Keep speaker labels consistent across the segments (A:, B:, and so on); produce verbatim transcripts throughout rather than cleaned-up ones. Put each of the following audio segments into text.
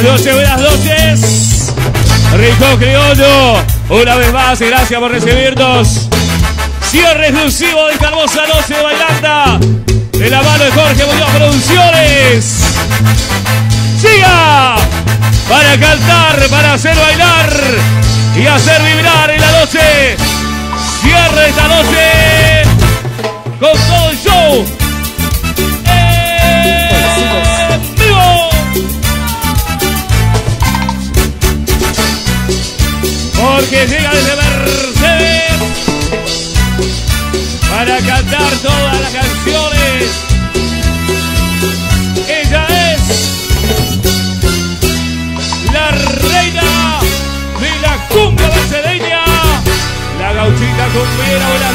A: Buenas noches, buenas noches. Rico Criollo, una vez más, gracias por recibirnos. Cierre exclusivo de esta hermosa noche de bailanta, de la mano de Jorge Muñoz Producciones. ¡Siga! Para cantar, para hacer bailar y hacer vibrar en la noche. Cierre esta noche con todo el show. ¡En vivo! Porque llega desde Mercedes para cantar todas las canciones. Ella es la reina de la cumbia mercedeña, la gauchita cumbiera. Buenas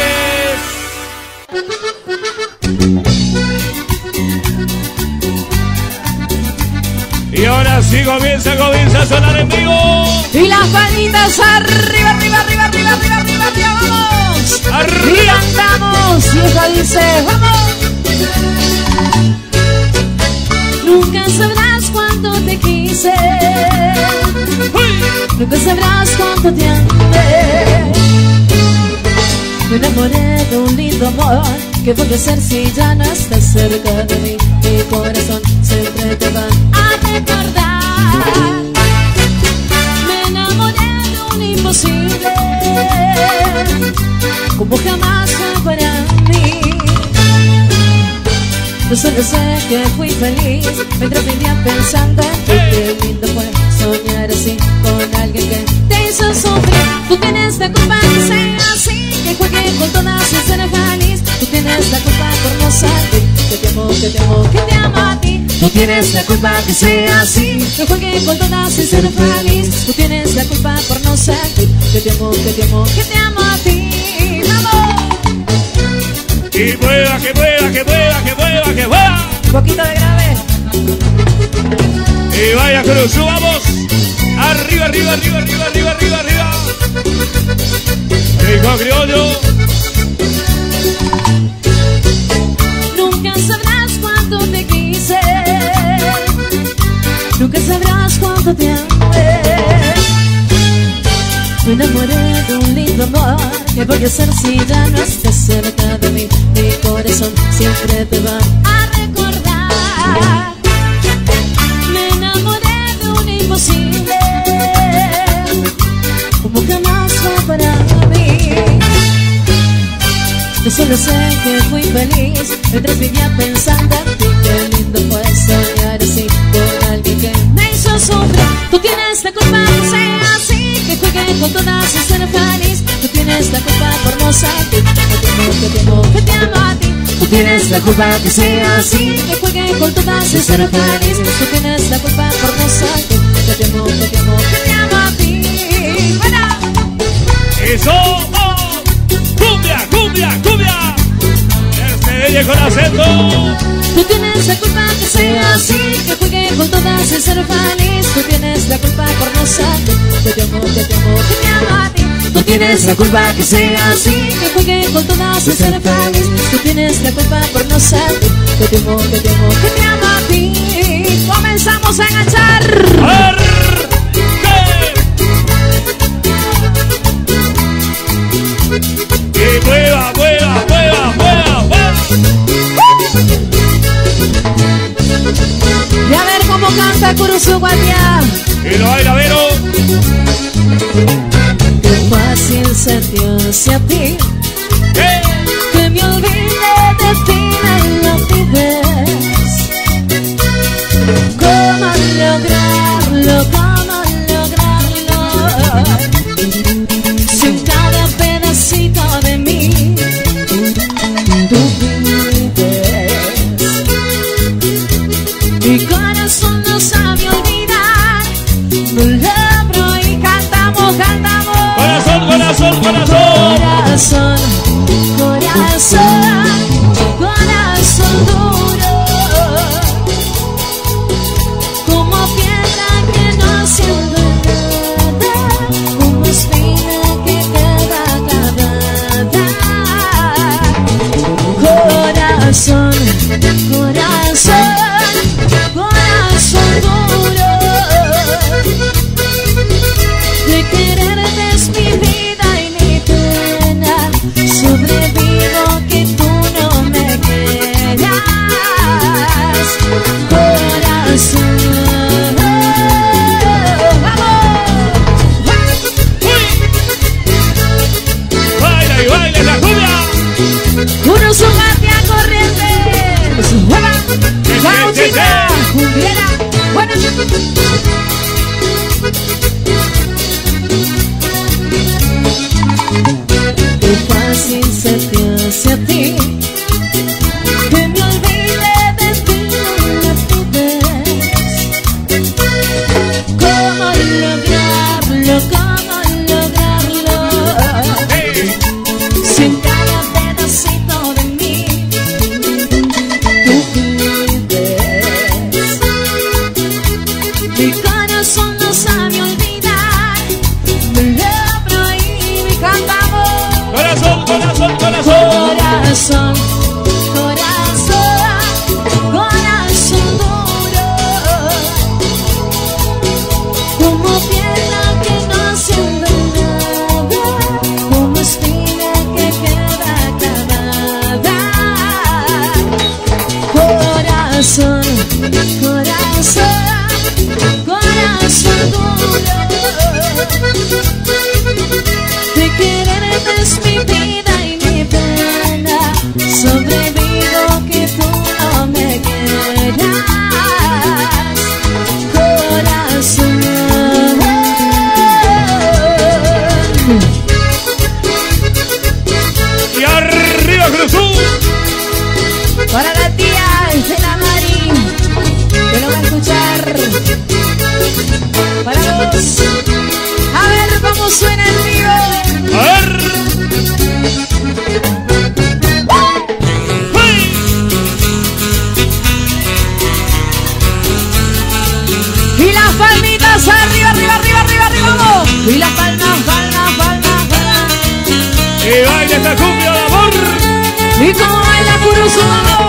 A: noches. Y ahora sí comienza, comienza a sonar en vivo.
B: Y las palitas arriba, arriba, arriba, arriba, arriba, arriba, arriba, vamos.
A: Arriba.
B: Y cantamos. Y ella dice, vamos. Nunca sabrás cuánto te quise.
A: ¡Uy!
B: Nunca sabrás cuánto te amé. Me enamoré de un lindo amor. ¿Qué voy a hacer si ya no estás cerca de mí? Mi corazón siempre te va a recordar. Me enamoré de un imposible, como jamás fue para mí. Yo solo sé que fui feliz mientras vivía pensando en ti. Qué lindo fue soñar así con alguien que te hizo sufrir. Tú tienes la culpa que sea así, que juegue con todas sin ser feliz. Tú tienes la culpa por no saber que te amo, que te amo, que te amo a ti. Tú tienes la culpa que sea así, que juegue con todas sin ser feliz. Tú tienes la culpa por no saber que te amo, que te amo, que te amo a ti. ¡Vamos!
A: Que mueva, que mueva, que mueva, que mueva, que mueva.
B: Un poquito de grave.
A: Y vaya Cruz, subamos. Arriba, arriba, arriba, arriba, arriba, arriba, arriba. Rico Criollo.
B: Nunca sabrás cuánto te quise. Nunca sabrás cuánto te amé. Me enamoré de un lindo amor. ¿Qué voy a hacer si ya no estás cerca de mí? Mi corazón siempre te va a recordar. Me enamoré de un imposible, como jamás fue para mí. Yo solo sé que fui feliz mientras vivía pensando en ti. Qué lindo fue soñar así con alguien que me hizo sufrir. Tú tienes la culpa que sea así, que juegue con todas sin ser feliz. Tú tienes la culpa por no saber que te amo, que te amo, que te amo a ti. Tú tienes la culpa que sea así, que juegue con todas sin ser feliz. Tú tienes la culpa por no saber que te amo, que te amo, que te amo a ti. Bueno.
A: Eso. Oh. Cumbia, cumbia, cumbia. Mercedeña con acento.
B: Tú tienes la culpa que sea así, que juegue con todas sin ser feliz. Tú tienes la culpa por no saber que te amo, que te amo, que te amo a ti. Tú tienes la culpa que sea así, que juegue con todas sin ser feliz. Tú tienes la culpa por no saber que te amo, que te amo, que te amo a ti. Comenzamos a enganchar.
A: A ver. Que mueva, mueva, mueva, mueva, mueva.
B: Y a ver cómo canta Curuzú Guatía.
A: Y lo baila, Vero.
B: Qué fácil se dio hacia ti,
A: ¿Qué?
B: que me olvidé de ti en la rapidez. ¿Cómo lograrlo? ¿Cómo lograrlo? Si cada pedacito de mí tú vives. Mi corazón no sabe olvidar. No logro y cantamos, cantamos.
A: Corazón, corazón, corazón.
B: Mira, bueno. Qué fácil se te hace a ti que me olvide de ti, no puedes. ¿Cómo lograrlo? ¿Cómo lograrlo?
A: Hey.
B: Sin cada pedacito de mí tú vives. Mi corazón no sabe olvidar, me lo prohíbe, cantamos.
A: Corazón, corazón, corazón.
B: Corazón, corazón, corazón duro, como piedra que no siente nada, como espina que queda clavada. Corazón, corazón, corazón duro, te quererte es mi vida y mi pena, sobrevivo que tú no me quieras. Corazón.
A: Y arriba Cruzú.
B: Para la tía de la Mari, que lo va a escuchar. Para los, a ver cómo suena el vivo.
A: A ver. Hey.
B: Y las palmitas arriba, arriba, arriba, arriba, arriba, vamos. Y las palmas, palmas, palmas, palmas.
A: Y baila esta cumbia de amor.
B: Y como baila Curuzú, vamos.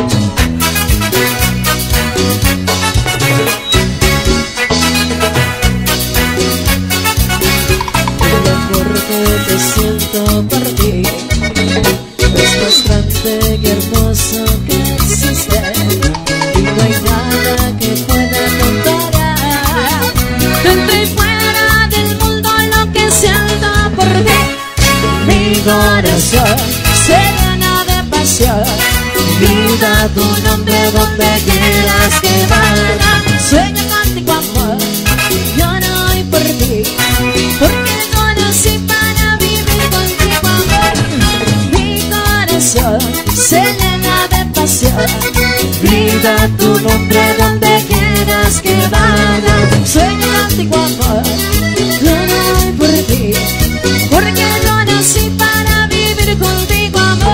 B: El amor que te siento por ti es más grande y hermoso que existe, y no hay nada que pueda comparar. Dentro y fuera del mundo lo que siento por ti, mi corazón se llena de pasión. Grita tu nombre donde quieras que vaya. Sueño contigo amor, lloro hoy por ti, porque conocí para vivir contigo amor. Mi corazón se llena de pasión. Grita tu nombre donde quieras que vaya. Sueño contigo amor, lloro hoy por ti, porque conocí para vivir contigo amor.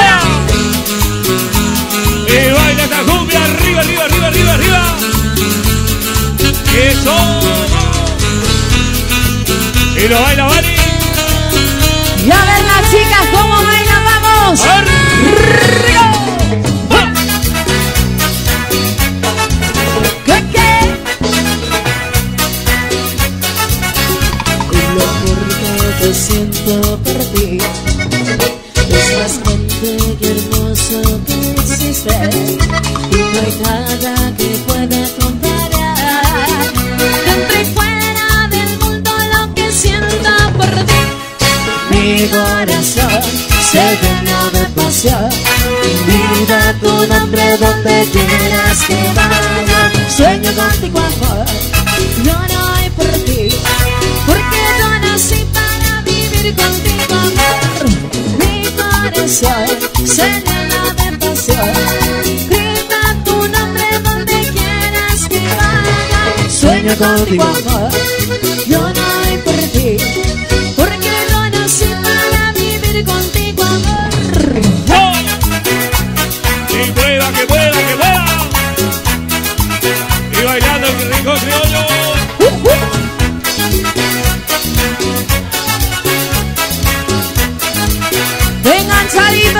A: Y baila esta cumbia arriba, arriba, arriba, arriba, arriba. Eso. Y lo baila Vani.
B: Y a ver las chicas cómo bailan, vamos.
A: Arriba.
B: ¿Qué, qué? El amor que te siento por ti es más grande y hermoso que existe, y no hay nada que pueda comparar. Dentro y fuera del mundo lo que siento por ti, mi corazón se llena de pasión. Grita tu nombre donde quieras que vaya. Sueño contigo amor, lloro hoy por ti, porque conocí para vivir contigo amor. Mi corazón se llena de pasión. Grita tu nombre donde quieras que vaya. Sueño contigo amor, lloro hoy por ti, porque conocí para vivir contigo amor.
A: Y prueba, que pueda, que pueda. Y bailando el rico criollo.
B: Vengan, salid.